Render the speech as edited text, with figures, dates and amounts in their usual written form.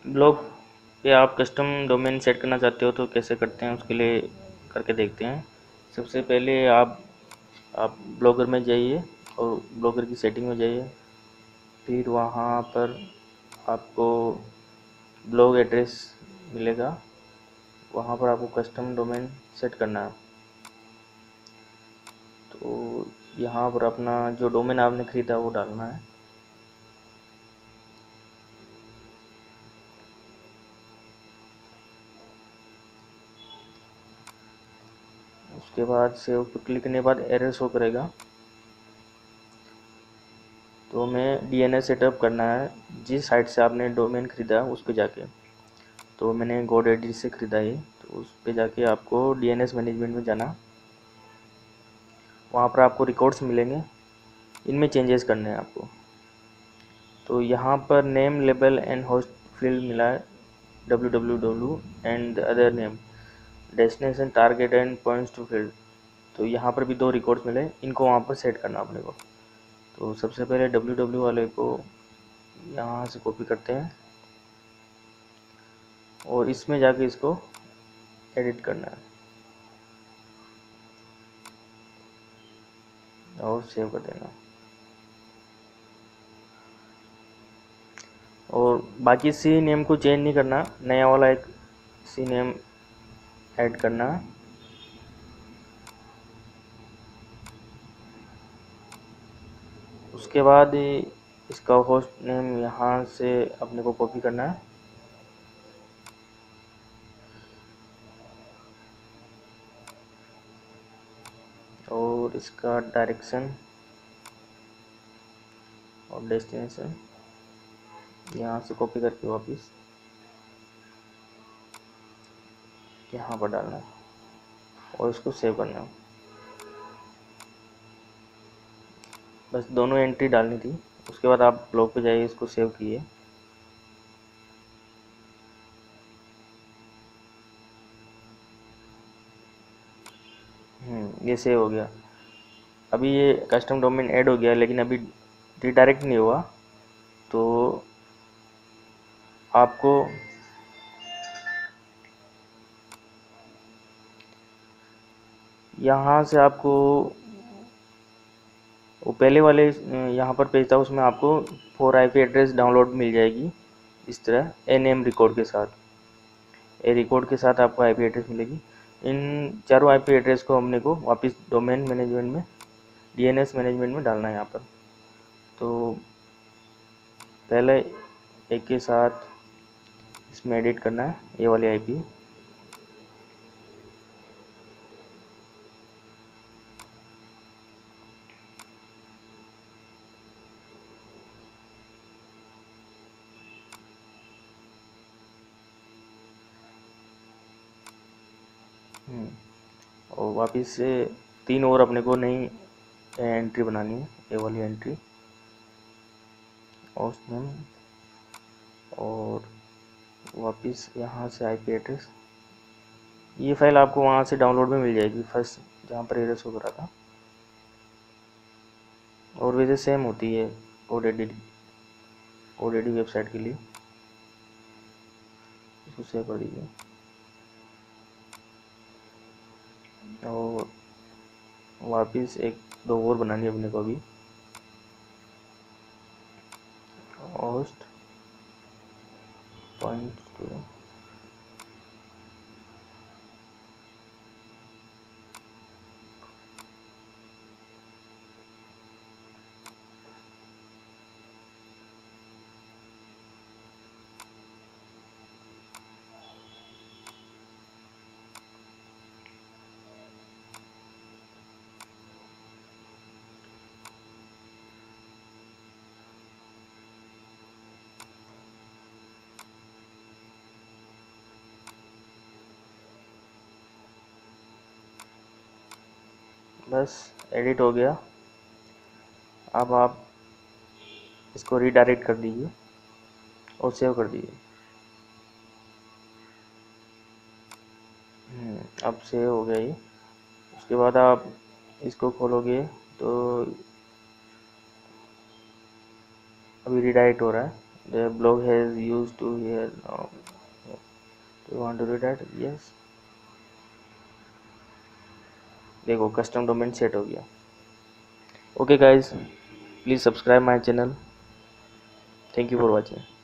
Blog पे आप custom domain set करना चाहते हो तो कैसे करते हैं, उसके लिए करके देखते हैं। सबसे पहले आप ब्लॉगर में जाइए और ब्लॉगर की सेटिंग में जाइए। फिर वहाँ पर आपको ब्लॉग एड्रेस मिलेगा, वहाँ पर आपको कस्टम डोमेन सेट करना है। तो यहाँ पर अपना जो डोमेन आपने ख़रीदा वो डालना है। उसके बाद सेव पर क्लिक करने के बाद एरर शो करेगा। तो हमें डीएनएस सेटअप करना है जिस साइट से आपने डोमेन ख़रीदा उस पर जाके। तो मैंने GoDaddy से ख़रीदा है, तो उस पर जाके आपको डीएनएस मैनेजमेंट में जाना। वहाँ पर आपको रिकॉर्ड्स मिलेंगे, इनमें चेंजेस करने हैं आपको। तो यहाँ पर name label and host field मिला है www and other name, destination target and points to field. तो यहाँ पर भी 2 रिकॉर्ड्स मिले, इनको वहाँ पर सेट करना अपने को। तो सबसे पहले www वाले को यहाँ से कॉपी करते हैं और इसमें जाके इसको एडिट करना है और सेव कर देना। और बाकी सी नेम को चेंज नहीं करना, नया वाला एक सी नेम ऐड करना है। उसके बाद इसका होस्ट नेम यहाँ से अपने को कॉपी करना है और इसका डायरेक्शन और डेस्टिनेशन यहाँ से कॉपी करके वापस यहाँ पर डालना है और इसको सेव करना है। बस दोनों एंट्री डालनी थी। उसके बाद आप ब्लॉग पे जाइए, इसको सेव किए। ये सेव हो गया। अभी ये कस्टम डोमेन ऐड हो गया, लेकिन अभी रिडायरेक्ट नहीं हुआ। तो आपको यहाँ से आपको वो पहले वाले यहाँ पर पेज था, उसमें आपको 4 IP एड्रेस डाउनलोड मिल जाएगी इस तरह NM रिकॉर्ड के साथ। ए रिकॉर्ड के साथ आपको IP एड्रेस मिलेगी। इन चारों IP एड्रेस को हमने को वापस डोमेन मैनेजमेंट में, DNS मैनेजमेंट में डालना है यहाँ पर। तो पहले एक के साथ इसमें एडिट करना है ये वाली IP। और वापस से 3 और अपने को नई एंट्री बनानी है, ये वाली एंट्री होस्ट नेम और वापस यहाँ से IP एड्रेस। ये फाइल आपको वहाँ से डाउनलोड में मिल जाएगी, फर्स्ट जहाँ पर एरर शो करा था। और वैसे सेम होती है ODD वेबसाइट के लिए। इसको सेव कर दीजिए और वापस एक 2 और बनानी है अपने को अभी। होस्ट पॉइंट टू, बस एडिट हो गया। अब आप इसको रीडायरेक्ट कर दीजिए और सेव कर दीजिए। अब सेव हो गया ये। उसके बाद आप इसको खोलोगे तो अभी रीडायरेक्ट हो रहा है, the blog has used to here now. Do you want to read that? Yes. देखो कस्टम डोमेन सेट हो गया. Okay guys, please subscribe my channel. Thank you for watching.